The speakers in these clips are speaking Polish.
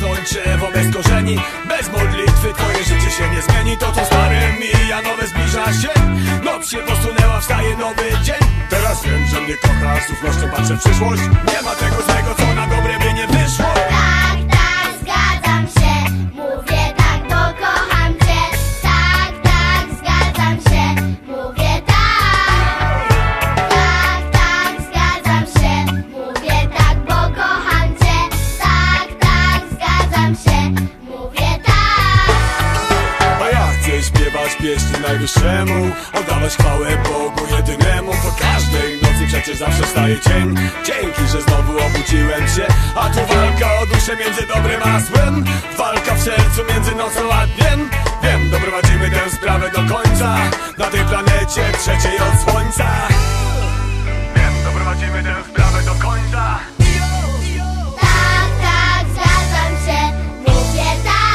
rosnąć drzewo bez korzeni. Bez modlitwy twoje życie się nie zmieni. To co stare mija, nowe zbliża się. Noc się posunęła, wstaje nowy dzień. Teraz wiem, że mnie kochasz, z ufnością patrzę w przyszłość. Nie ma tego złego, co na dobre by nie wyszło. Tak, tak, zgadzam się. Mówię tak, bo kocham cię. Tak, tak, zgadzam się. Mówię tak. Tak, tak, zgadzam się. Mówię tak, bo kocham cię. Tak, tak, zgadzam się. Mówię tak. A ja chcę śpiewać pieśni Najwyższemu, oddawać chwałę Bogu jedynemu. Po każdej nocy przecież zawsze wstaje dzień. Dzięki, że znowu obudziłem się. A tu walka o duszę między dobrem a złem. Walka w sercu między nocą a dniem. Wiem, doprowadzimy tę sprawę do końca. Na tej planecie trzeciej od słońca. Wiem, doprowadzimy tę sprawę do końca. Tak, tak, zgadzam się. Mówię tak.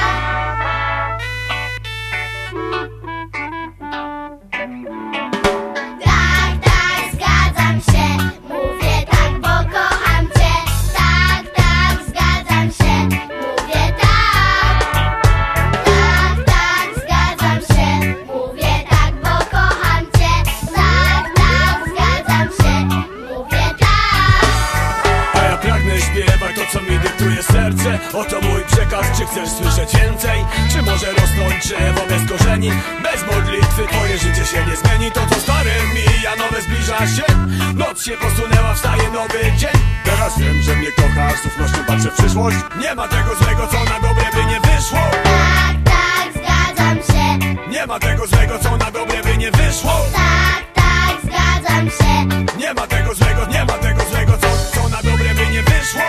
Tak, tak, zgadzam się. Mówię tak, bo kocham cię. Tak, tak, zgadzam się. Mówię tak. Tak, tak, zgadzam się. Mówię tak, bo kocham cię. Tak, tak, zgadzam się. Mówię tak. A ja pragnę śpiewać to, co mi dyktuje serce. Oto mój przekaz, czy chcesz słyszeć więcej? Czy może rosnąć drzewo bez korzeni? Bez modlitwy twoje życie się nie zmieni. To co stare mija, nowe zbliża się. Noc się posunęła, wstaje nowy dzień. Teraz wiem, że mnie kochasz, z ufnością patrzę w przyszłość. Nie ma tego złego, co na dobre by nie wyszło. Tak, tak, zgadzam się. Nie ma tego złego, co na dobre by nie wyszło. Tak, tak, zgadzam się. Nie ma tego złego, nie ma tego złego, co na dobre by nie wyszło.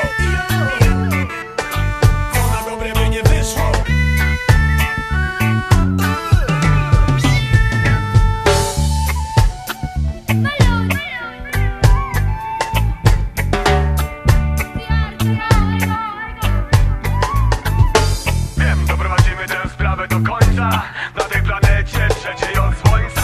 Co na dobre by nie wyszło. Wiem, doprowadzimy tę sprawę do końca. Na tej planecie trzeciej od słońca.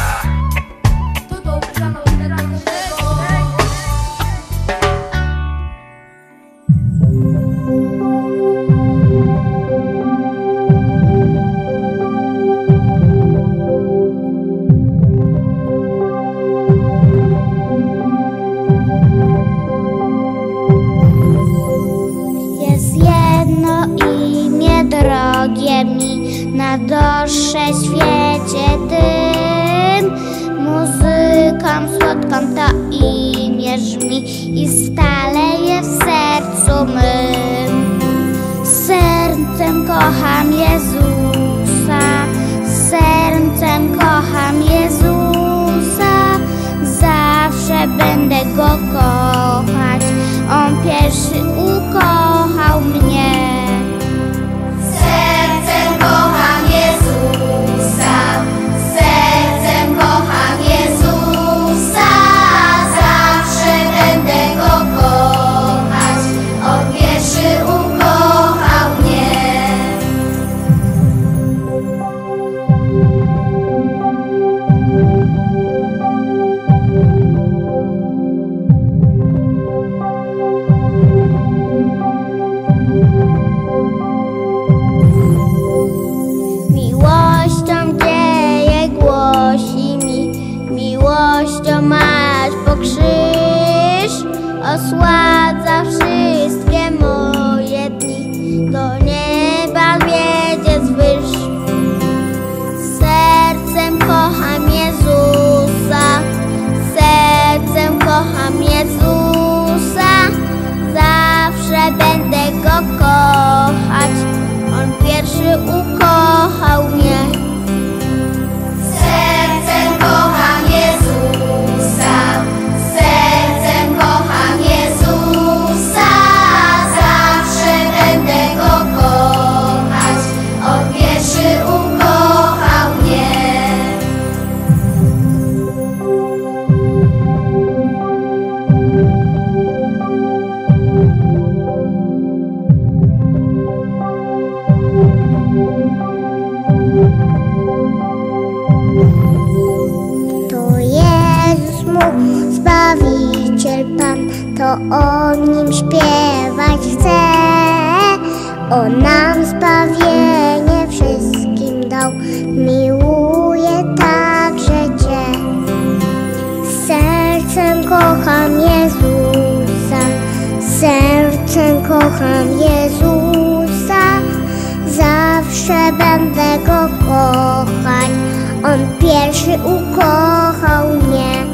Jest jedno imię drogie mi na dłuższe świecie tym. Muzyką słodką to imię brzmi i stale je w sercu mym. Sercem kocham Jezusa, sercem kocham Jezusa. Zawsze będę Go kochać, On pierwszy ukochał mnie. Sercem kocham Jezusa, sercem kocham Jezusa. Zawsze będę Go kochać, On pierwszy ukochał mnie. Miłością dzieje głosi mi, miłością masz po krzyż. Osładza wszystkie moje dni, do nieba wiedzie zwyż. Sercem kocham Jezusa, sercem kocham Jezusa. Zawsze będę Go kochać, On pierwszy ukochał mnie. Sercem kocham Jezusa, sercem kocham Jezusa. Zawsze będę Go kochać, On pierwszy ukochał mnie. To Jezus mój Zbawiciel Pan, to o Nim śpiewać chcę. On nam zbawienie wszystkim dał, miłuje także Cię. Sercem kocham Jezusa, sercem kocham Jezusa. Zawsze będę Go kochać, On pierwszy ukochał mnie.